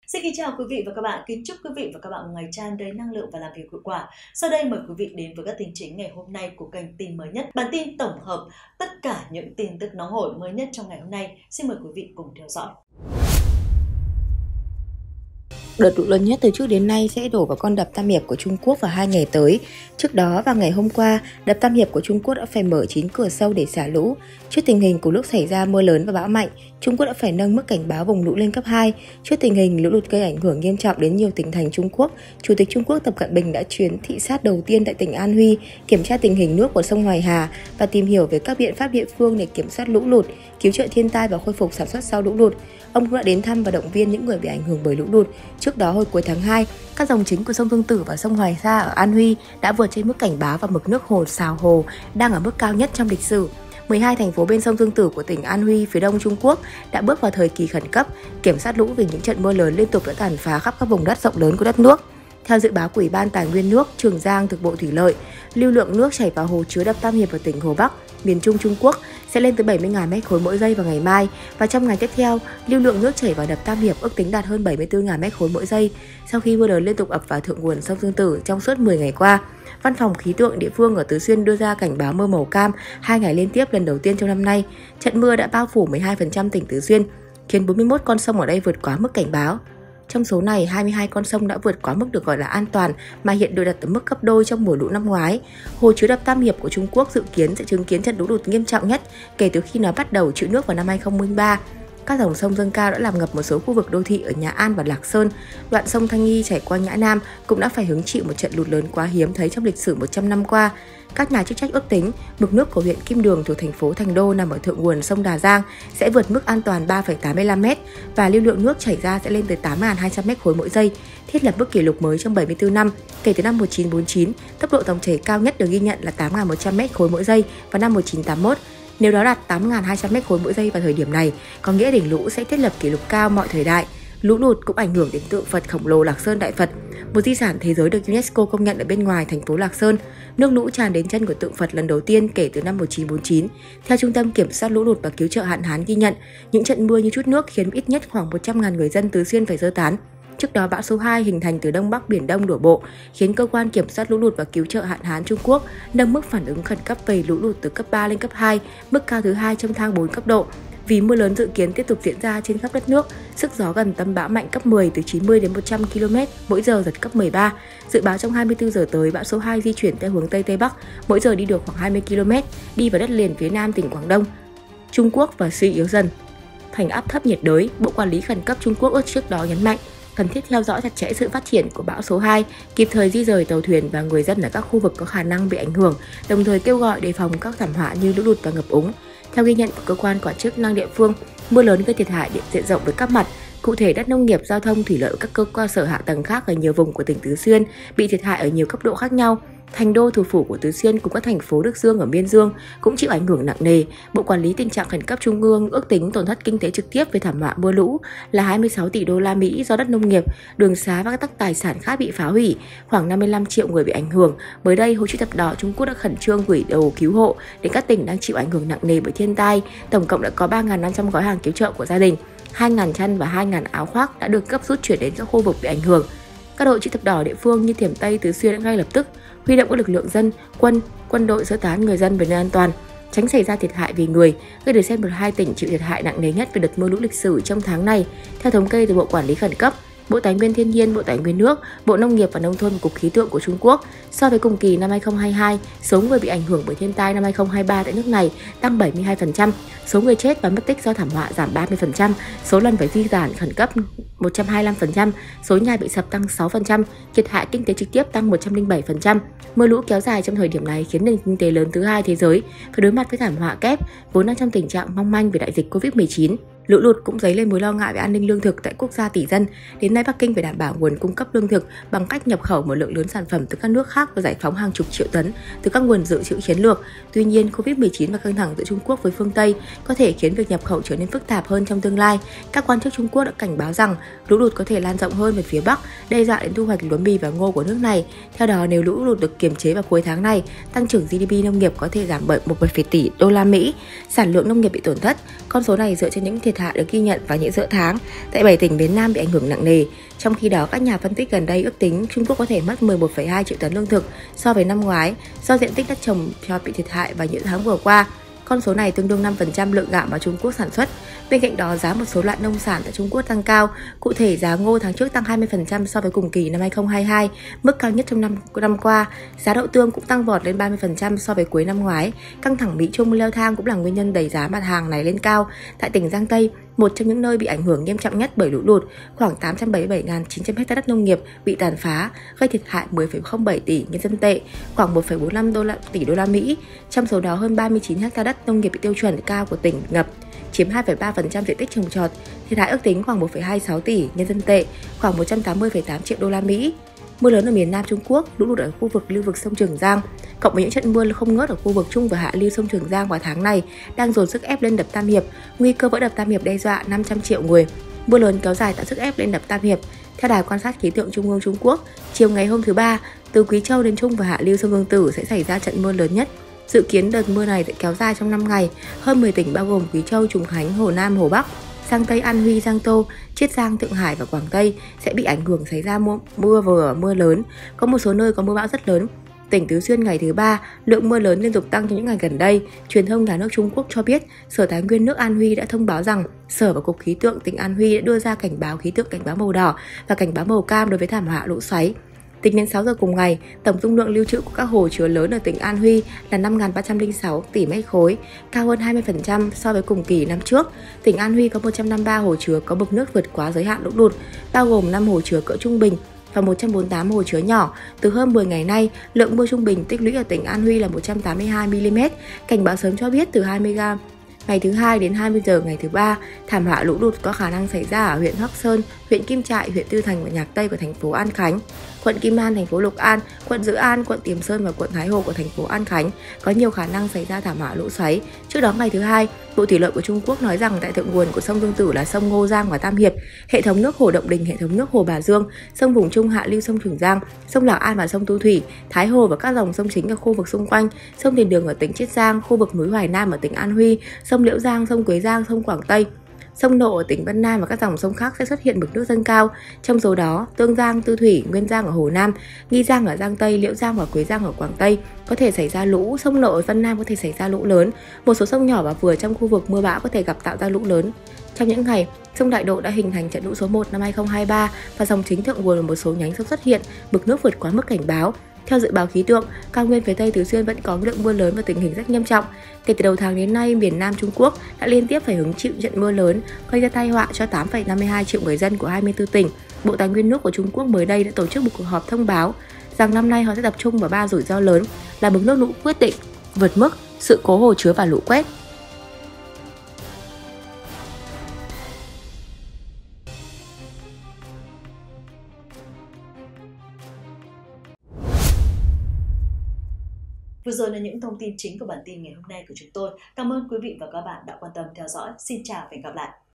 Xin kính chào quý vị và các bạn, kính chúc quý vị và các bạn một ngày tràn đầy năng lượng và làm việc hiệu quả. Sau đây mời quý vị đến với các tin chính ngày hôm nay của kênh tin mới nhất. Bản tin tổng hợp tất cả những tin tức nóng hổi mới nhất trong ngày hôm nay. Xin mời quý vị cùng theo dõi. Đợt lũ lớn nhất từ trước đến nay sẽ đổ vào con đập Tam Hiệp của Trung Quốc vào 2 ngày tới. Trước đó, vào ngày hôm qua, đập Tam Hiệp của Trung Quốc đã phải mở 9 cửa sâu để xả lũ. Trước tình hình của lúc xảy ra mưa lớn và bão mạnh, Trung Quốc đã phải nâng mức cảnh báo vùng lũ lên cấp 2. Trước tình hình lũ lụt gây ảnh hưởng nghiêm trọng đến nhiều tỉnh thành Trung Quốc, Chủ tịch Trung Quốc Tập Cận Bình đã chuyến thị sát đầu tiên tại tỉnh An Huy, kiểm tra tình hình nước của sông Hoài Hà và tìm hiểu về các biện pháp địa phương để kiểm soát lũ lụt, cứu trợ thiên tai và khôi phục sản xuất sau lũ lụt. Ông cũng đã đến thăm và động viên những người bị ảnh hưởng bởi lũ lụt. Trước đó, hồi cuối tháng 2, các dòng chính của sông Tương Tử và sông Hoài Sa ở An Huy đã vượt trên mức cảnh báo và mực nước hồ Sào Hồ đang ở mức cao nhất trong lịch sử. 12 thành phố bên sông Tương Tử của tỉnh An Huy phía đông Trung Quốc đã bước vào thời kỳ khẩn cấp, kiểm soát lũ vì những trận mưa lớn liên tục đã tàn phá khắp các vùng đất rộng lớn của đất nước. Theo dự báo của Ủy ban Tài nguyên nước Trường Giang thuộc Bộ Thủy lợi, lưu lượng nước chảy vào hồ chứa đập Tam Hiệp ở tỉnh Hồ Bắc, miền Trung Trung Quốc sẽ lên tới 70.000 mét khối mỗi giây vào ngày mai, và trong ngày tiếp theo, lưu lượng nước chảy vào đập Tam Hiệp ước tính đạt hơn 74.000 mét khối mỗi giây sau khi mưa lớn liên tục ập vào thượng nguồn sông Tương Tử trong suốt 10 ngày qua. Văn phòng khí tượng địa phương ở Tứ Xuyên đưa ra cảnh báo mưa màu cam 2 ngày liên tiếp lần đầu tiên trong năm nay. Trận mưa đã bao phủ 12% tỉnh Tứ Xuyên, khiến 41 con sông ở đây vượt quá mức cảnh báo. Trong số này, 22 con sông đã vượt quá mức được gọi là an toàn mà hiện được đặt ở mức gấp đôi trong mùa lũ năm ngoái. Hồ chứa đập Tam Hiệp của Trung Quốc dự kiến sẽ chứng kiến trận lũ lụt nghiêm trọng nhất kể từ khi nó bắt đầu trữ nước vào năm 2003. Các dòng sông dâng cao đã làm ngập một số khu vực đô thị ở Nhã An và Lạc Sơn. Đoạn sông Thanh Nghi chảy qua Nhã Nam cũng đã phải hứng chịu một trận lụt lớn quá hiếm thấy trong lịch sử 100 năm qua. Các nhà chức trách ước tính mực nước của huyện Kim Đường thuộc thành phố Thành Đô nằm ở thượng nguồn sông Đà Giang sẽ vượt mức an toàn 3,85 m và lưu lượng nước chảy ra sẽ lên tới 8.200 mét khối mỗi giây, thiết lập mức kỷ lục mới trong 74 năm kể từ năm 1949. Tốc độ dòng chảy cao nhất được ghi nhận là 8.100 mét khối mỗi giây vào năm 1981. Nếu đó đạt 8.200 mét khối mỗi giây vào thời điểm này, có nghĩa đỉnh lũ sẽ thiết lập kỷ lục cao mọi thời đại. Lũ lụt cũng ảnh hưởng đến tượng Phật khổng lồ Lạc Sơn Đại Phật, một di sản thế giới được UNESCO công nhận ở bên ngoài thành phố Lạc Sơn. Nước lũ tràn đến chân của tượng Phật lần đầu tiên kể từ năm 1949. Theo Trung tâm Kiểm soát lũ lụt và cứu trợ hạn hán ghi nhận, những trận mưa như trút nước khiến ít nhất khoảng 100.000 người dân Tứ Xuyên phải sơ tán. Trước đó, bão số 2 hình thành từ Đông Bắc Biển Đông đổ bộ, khiến cơ quan kiểm soát lũ lụt và cứu trợ hạn hán Trung Quốc nâng mức phản ứng khẩn cấp về lũ lụt từ cấp 3 lên cấp 2, mức cao thứ 2 trong thang 4 cấp độ. Vì mưa lớn dự kiến tiếp tục diễn ra trên khắp đất nước, sức gió gần tâm bão mạnh cấp 10 từ 90 đến 100 km mỗi giờ, giật cấp 13. Dự báo trong 24 giờ tới, bão số 2 di chuyển theo hướng Tây Tây Bắc, mỗi giờ đi được khoảng 20 km, đi vào đất liền phía nam tỉnh Quảng Đông, Trung Quốc và suy yếu dần thành áp thấp nhiệt đới. Bộ Quản lý Khẩn cấp Trung Quốc trước đó nhấn mạnh cần thiết theo dõi chặt chẽ sự phát triển của bão số 2, kịp thời di rời tàu thuyền và người dân ở các khu vực có khả năng bị ảnh hưởng, đồng thời kêu gọi đề phòng các thảm họa như lũ lụt và ngập úng. Theo ghi nhận của cơ quan quản chức năng địa phương, mưa lớn gây thiệt hại diện rộng với các mặt. Cụ thể, đất nông nghiệp, giao thông, thủy lợi và các cơ sở hạ tầng khác ở nhiều vùng của tỉnh Tứ Xuyên bị thiệt hại ở nhiều cấp độ khác nhau. Thành Đô, thủ phủ của Tứ Xuyên, cùng các thành phố Đức Dương ở Miên Dương cũng chịu ảnh hưởng nặng nề. Bộ Quản lý Tình trạng Khẩn cấp Trung ương ước tính tổn thất kinh tế trực tiếp về thảm họa mưa lũ là 26 tỷ đô la Mỹ do đất nông nghiệp, đường xá và các tài sản khác bị phá hủy, khoảng 55 triệu người bị ảnh hưởng. Mới đây, Hội chữ thập đỏ Trung Quốc đã khẩn trương gửi đồ cứu hộ đến các tỉnh đang chịu ảnh hưởng nặng nề bởi thiên tai. Tổng cộng đã có 3.500 gói hàng cứu trợ của gia đình, 2.000 chăn và 2.000 áo khoác đã được gấp rút chuyển đến các khu vực bị ảnh hưởng. Các đội chữ thập đỏ địa phương như Thiểm Tây, Tứ Xuyên đã ngay lập tức huy động các lực lượng dân, quân đội sơ tán người dân về nơi an toàn, tránh xảy ra thiệt hại về người, gây để xem một hai tỉnh chịu thiệt hại nặng nề nhất về đợt mưa lũ lịch sử trong tháng này. Theo thống kê từ Bộ Quản lý Khẩn cấp, Bộ Tài nguyên Thiên nhiên, Bộ Tài nguyên nước, Bộ Nông nghiệp và Nông thôn và Cục Khí tượng của Trung Quốc, so với cùng kỳ năm 2022, số người bị ảnh hưởng bởi thiên tai năm 2023 tại nước này tăng 72%, số người chết và mất tích do thảm họa giảm 30%, số lần phải di tản khẩn cấp 125%, số nhà bị sập tăng 6%, thiệt hại kinh tế trực tiếp tăng 107%. Mưa lũ kéo dài trong thời điểm này khiến nền kinh tế lớn thứ hai thế giới phải đối mặt với thảm họa kép, vốn đang trong tình trạng mong manh vì đại dịch Covid-19. Lũ lụt cũng dấy lên mối lo ngại về an ninh lương thực tại quốc gia tỷ dân. Đến nay, Bắc Kinh phải đảm bảo nguồn cung cấp lương thực bằng cách nhập khẩu một lượng lớn sản phẩm từ các nước khác và giải phóng hàng chục triệu tấn từ các nguồn dự trữ chiến lược. Tuy nhiên, Covid-19 và căng thẳng giữa Trung Quốc với phương Tây có thể khiến việc nhập khẩu trở nên phức tạp hơn trong tương lai. Các quan chức Trung Quốc đã cảnh báo rằng lũ lụt có thể lan rộng hơn về phía Bắc, đe dọa đến thu hoạch lúa mì và ngô của nước này. Theo đó, nếu lũ lụt được kiềm chế vào cuối tháng này, tăng trưởng GDP nông nghiệp có thể giảm bởi 1,7 tỷ đô la Mỹ. Sản lượng nông nghiệp bị tổn thất. Con số này dựa trên những thiệt thiệt hại được ghi nhận vào những giữa tháng tại 7 tỉnh miền Nam bị ảnh hưởng nặng nề. Trong khi đó, các nhà phân tích gần đây ước tính Trung Quốc có thể mất 11,2 triệu tấn lương thực so với năm ngoái do diện tích đất trồng cho bị thiệt hại vào những tháng vừa qua. Con số này tương đương 5% lượng gạo mà Trung Quốc sản xuất. Bên cạnh đó, giá một số loại nông sản tại Trung Quốc tăng cao. Cụ thể, giá ngô tháng trước tăng 20% so với cùng kỳ năm 2022, mức cao nhất trong năm qua. Giá đậu tương cũng tăng vọt lên 30% so với cuối năm ngoái. Căng thẳng Mỹ-Trung leo thang cũng là nguyên nhân đẩy giá mặt hàng này lên cao. Tại tỉnh Giang Tây, một trong những nơi bị ảnh hưởng nghiêm trọng nhất bởi lũ lụt, khoảng 877.900 ha đất nông nghiệp bị tàn phá, gây thiệt hại 10,07 tỷ nhân dân tệ, khoảng 1,45 tỷ đô la Mỹ. Trong số đó, hơn 39 ha đất nông nghiệp bị tiêu chuẩn cao của tỉnh ngập, chiếm 2,3% diện tích trồng trọt, thiệt hại ước tính khoảng 1,26 tỷ nhân dân tệ, khoảng 180,8 triệu đô la Mỹ. Mưa lớn ở miền Nam Trung Quốc, lũ lụt ở khu vực lưu vực sông Trường Giang, cộng với những trận mưa không ngớt ở khu vực trung và hạ lưu sông Trường Giang vào tháng này đang dồn sức ép lên đập Tam Hiệp, nguy cơ vỡ đập Tam Hiệp đe dọa 500 triệu người. Mưa lớn kéo dài tạo sức ép lên đập Tam Hiệp. Theo Đài quan sát khí tượng Trung ương Trung Quốc, chiều ngày hôm thứ Ba, từ Quý Châu đến Trung và hạ lưu sông Vương Tử sẽ xảy ra trận mưa lớn nhất. Dự kiến đợt mưa này sẽ kéo dài trong 5 ngày, hơn 10 tỉnh bao gồm Quý Châu, Trùng Khánh, Hồ Nam, Hồ Bắc, Giang Tây, An Huy, Giang Tô, Chiết Giang, Thượng Hải và Quảng Tây sẽ bị ảnh hưởng xảy ra mưa vừa, mưa lớn, có một số nơi có mưa bão rất lớn. Tỉnh Tứ Xuyên ngày thứ Ba, lượng mưa lớn liên tục tăng trong những ngày gần đây. Truyền thông nhà nước Trung Quốc cho biết, Sở Tài nguyên nước An Huy đã thông báo rằng Sở và Cục Khí tượng tỉnh An Huy đã đưa ra cảnh báo khí tượng cảnh báo màu đỏ và cảnh báo màu cam đối với thảm họa lũ xoáy. Tính đến 6 giờ cùng ngày, tổng dung lượng lưu trữ của các hồ chứa lớn ở tỉnh An Huy là 5.306 tỷ mét khối, cao hơn 20% so với cùng kỳ năm trước. Tỉnh An Huy có 153 hồ chứa có mực nước vượt quá giới hạn lũ lụt, bao gồm 5 hồ chứa cỡ trung bình và 148 hồ chứa nhỏ. Từ hơn 10 ngày nay, lượng mưa trung bình tích lũy ở tỉnh An Huy là 182 mm. Cảnh báo sớm cho biết từ 20 ngày thứ Hai đến 20 giờ ngày thứ Ba, thảm họa lũ lụt có khả năng xảy ra ở huyện Hắc Sơn, huyện Kim Trại, huyện Tư Thành và Nhạc Tây của thành phố An Khánh, quận Kim An, thành phố Lộc An, quận Dữ An, quận Tiềm Sơn và quận Thái Hồ của thành phố An Khánh có nhiều khả năng xảy ra thảm họa lũ xoáy. Trước đó ngày thứ Hai, Bộ Thủy lợi của Trung Quốc nói rằng tại thượng nguồn của sông Vương Tử là sông Ngô Giang và Tam Hiệp, hệ thống nước hồ Động Đình, hệ thống nước hồ Bà Dương, sông vùng trung hạ lưu sông Trường Giang, sông Lạc An và sông Tu Thủy, Thái Hồ và các dòng sông chính ở khu vực xung quanh, sông Tiền Đường ở tỉnh Chiết Giang, khu vực núi Hoài Nam ở tỉnh An Huy, sông Liễu Giang, sông Quế Giang, sông Quảng Tây, sông Nộ ở tỉnh Vân Nam và các dòng sông khác sẽ xuất hiện mực nước dâng cao. Trong số đó, Tương Giang, Tư Thủy, Nguyên Giang ở Hồ Nam, Nghi Giang ở Giang Tây, Liễu Giang và Quế Giang ở Quảng Tây có thể xảy ra lũ, sông Nộ ở Vân Nam có thể xảy ra lũ lớn. Một số sông nhỏ và vừa trong khu vực mưa bão có thể gặp tạo ra lũ lớn. Trong những ngày, sông Đại Độ đã hình thành trận lũ số 1 năm 2023 và dòng chính thượng nguồn ở một số nhánh sông xuất hiện, mực nước vượt quá mức cảnh báo. Theo dự báo khí tượng, cao nguyên phía Tây Tứ Xuyên vẫn có lượng mưa lớn và tình hình rất nghiêm trọng. Kể từ đầu tháng đến nay, miền Nam Trung Quốc đã liên tiếp phải hứng chịu trận mưa lớn, gây ra tai họa cho 8,52 triệu người dân của 24 tỉnh. Bộ Tài nguyên nước của Trung Quốc mới đây đã tổ chức một cuộc họp thông báo rằng năm nay họ sẽ tập trung vào 3 rủi ro lớn là mực nước lũ quyết định, vượt mức, sự cố hồ chứa và lũ quét. Vừa rồi là những thông tin chính của bản tin ngày hôm nay của chúng tôi. Cảm ơn quý vị và các bạn đã quan tâm theo dõi. Xin chào và hẹn gặp lại.